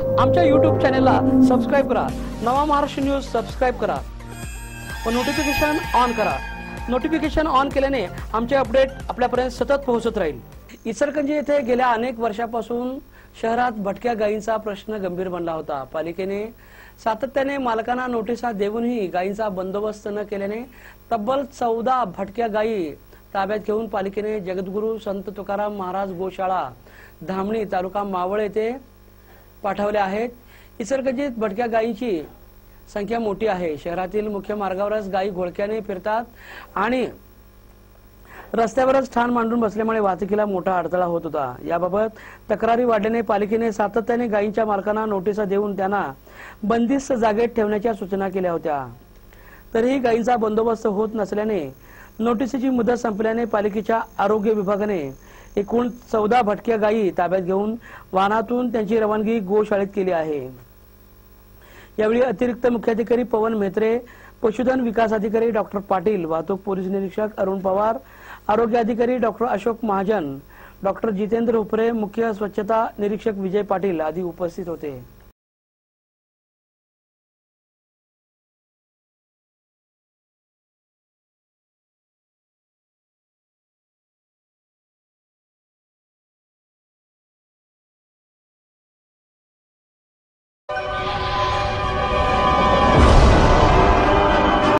आमच्या YouTube चॅनलला subscribe करा. नवा महाराष्ट्र न्यूज सबस्क्राइब करा व नोटिफिकेशन ऑन करा. नोटिफिकेशन ऑन केल्याने आमचे अपडेट आपल्यापर्यंत सतत पोहोचत राहील. इचलकरंजी येथे गेल्या अनेक वर्षापासून शहरात भटक्या गायींचा प्रश्न गंभीर बनला होता. पालिकेने सातत्याने मालकांना नोटिसा देऊनही गायींचा बंदोबस्त न केल्याने तब्बल 14 भटक्या गायी ताब्यात घेऊन पालिकेने जगद्गुरू संत तुकाराम महाराज गोशाळा धामणी तालुका मावळ येथे पाठवल्या आहेत. इचलकरंजीत भटक्या गायींची संख्या मोठी आहे. शहरातील मुख्य मार्गावरच गायी घोळक्याने फिरतात आणि रस्त्यावरच ठाण मांडून बसल्यामुळे वाहतुकीला मोठा अडथळा होत होता. याबाबत तक्रारी वाढल्याने पालिकेने सातत्याने गायींच्या मालकांना नोटिसा देऊन त्यांना बंदिस्त जागेत ठेवण्याच्या सूचना केल्या होत्या. तरीही गायींचा बंदोबस्त होत नसल्याने नोटिसीची मुदत संपल्याने पालिकेच्या आरोग्य विभागाने एकूण 14 भटक्या गायी ताब्यात घेऊन वाहनातून त्यांची रवानगी गोशाळेत केली आहे. यावेळी अतिरिक्त मुख्याधिकारी पवन म्हेत्रे, पशुधन विकास अधिकारी डॉक्टर पाटील, वाहतूक पोलीस निरीक्षक अरुण पवार, आरोग्य अधिकारी डॉक्टर अशोक महाजन, डॉक्टर जितेंद्र उपरे, मुख्य स्वच्छता निरीक्षक विजय पाटील आदी उपस्थित होते.